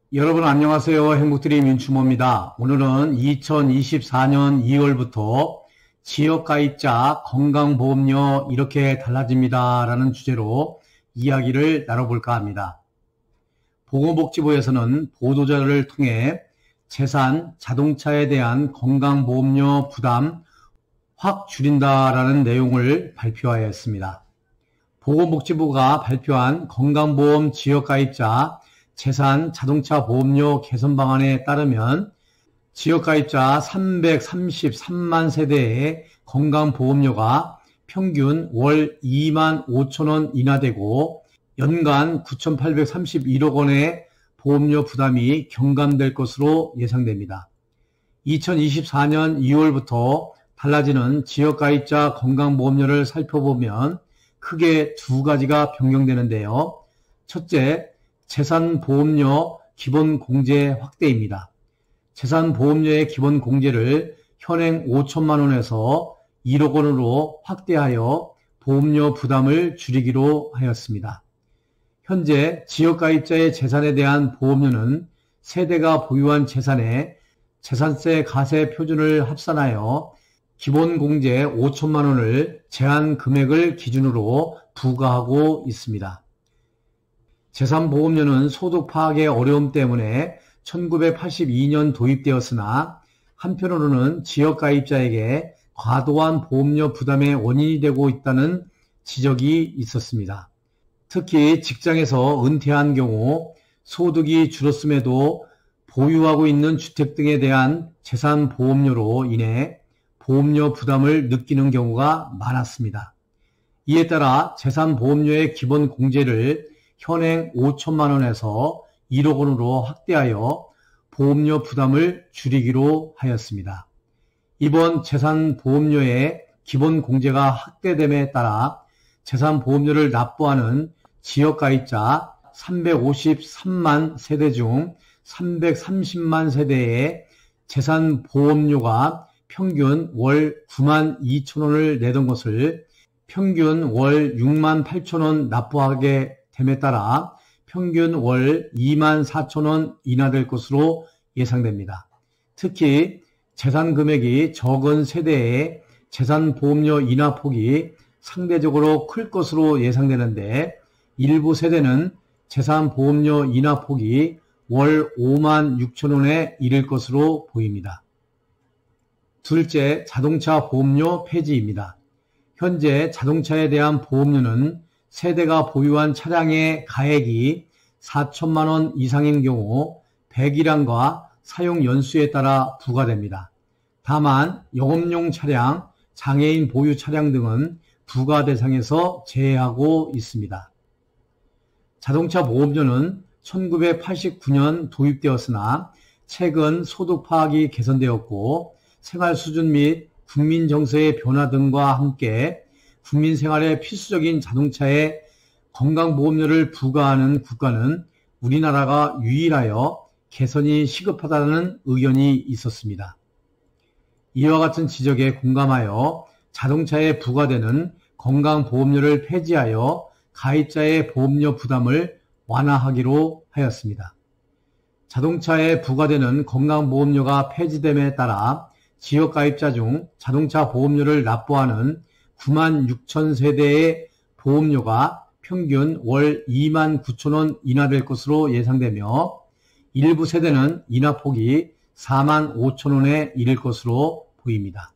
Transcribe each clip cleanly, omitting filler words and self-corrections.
여러분 안녕하세요. 행복드림 윤추모입니다. 오늘은 2024년 2월부터 지역가입자 건강보험료 이렇게 달라집니다 라는 주제로 이야기를 나눠볼까 합니다. 보건복지부에서는 보도자료를 통해 재산, 자동차에 대한 건강보험료 부담 확 줄인다라는 내용을 발표하였습니다. 보건복지부가 발표한 건강보험 지역가입자 재산 자동차 보험료 개선 방안에 따르면 지역가입자 333만 세대의 건강보험료가 평균 월 2만 5천 원 인하되고 연간 9,831억 원의 보험료 부담이 경감될 것으로 예상됩니다. 2024년 2월부터 달라지는 지역가입자 건강보험료를 살펴보면 크게 두 가지가 변경되는데요. 첫째, 재산보험료 기본공제 확대입니다. 재산보험료의 기본공제를 현행 5천만 원에서 1억 원으로 확대하여 보험료 부담을 줄이기로 하였습니다. 현재 지역가입자의 재산에 대한 보험료는 세대가 보유한 재산에 재산세 가세 표준을 합산하여 기본공제 5천만 원을 제한 금액을 기준으로 부과하고 있습니다. 재산보험료는 소득 파악의 어려움 때문에 1982년 도입되었으나 한편으로는 지역가입자에게 과도한 보험료 부담의 원인이 되고 있다는 지적이 있었습니다. 특히 직장에서 은퇴한 경우 소득이 줄었음에도 보유하고 있는 주택 등에 대한 재산보험료로 인해 보험료 부담을 느끼는 경우가 많았습니다. 이에 따라 재산보험료의 기본 공제를 현행 5천만 원에서 1억 원으로 확대하여 보험료 부담을 줄이기로 하였습니다. 이번 재산보험료의 기본 공제가 확대됨에 따라 재산보험료를 납부하는 지역가입자 353만 세대 중 330만 세대의 재산보험료가 평균 월 9만 2천 원을 내던 것을 평균 월 6만 8천 원 납부하게 됨에 따라 평균 월 2만 4천 원 인하될 것으로 예상됩니다. 특히 재산 금액이 적은 세대의 재산보험료 인하 폭이 상대적으로 클 것으로 예상되는데 일부 세대는 재산보험료 인하 폭이 월 5만 6천 원에 이를 것으로 보입니다. 둘째, 자동차 보험료 폐지입니다. 현재 자동차에 대한 보험료는 세대가 보유한 차량의 가액이 4천만 원 이상인 경우 배기량과 사용 연수에 따라 부과됩니다. 다만 영업용 차량, 장애인 보유 차량 등은 부과 대상에서 제외하고 있습니다. 자동차 보험료는 1989년 도입되었으나 최근 소득 파악이 개선되었고 생활 수준 및 국민 정서의 변화 등과 함께 국민 생활에 필수적인 자동차에 건강보험료를 부과하는 국가는 우리나라가 유일하여 개선이 시급하다는 의견이 있었습니다. 이와 같은 지적에 공감하여 자동차에 부과되는 건강보험료를 폐지하여 가입자의 보험료 부담을 완화하기로 하였습니다. 자동차에 부과되는 건강보험료가 폐지됨에 따라 지역가입자 중 자동차 보험료를 납부하는 9만 6천 세대의 보험료가 평균 월 2만 9천 원 인하될 것으로 예상되며 일부 세대는 인하폭이 4만 5천 원에 이를 것으로 보입니다.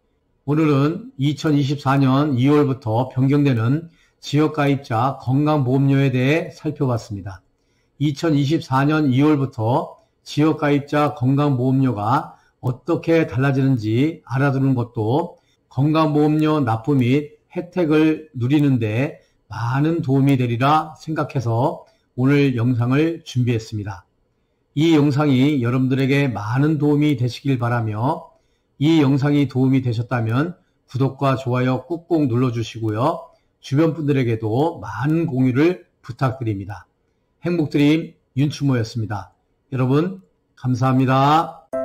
오늘은 2024년 2월부터 변경되는 지역가입자 건강보험료에 대해 살펴봤습니다. 2024년 2월부터 지역가입자 건강보험료가 어떻게 달라지는지 알아두는 것도 건강보험료 납부 및 혜택을 누리는데 많은 도움이 되리라 생각해서 오늘 영상을 준비했습니다. 이 영상이 여러분들에게 많은 도움이 되시길 바라며 이 영상이 도움이 되셨다면 구독과 좋아요 꾹꾹 눌러주시고요. 주변 분들에게도 많은 공유를 부탁드립니다. 행복드림 윤추모였습니다. 여러분 감사합니다.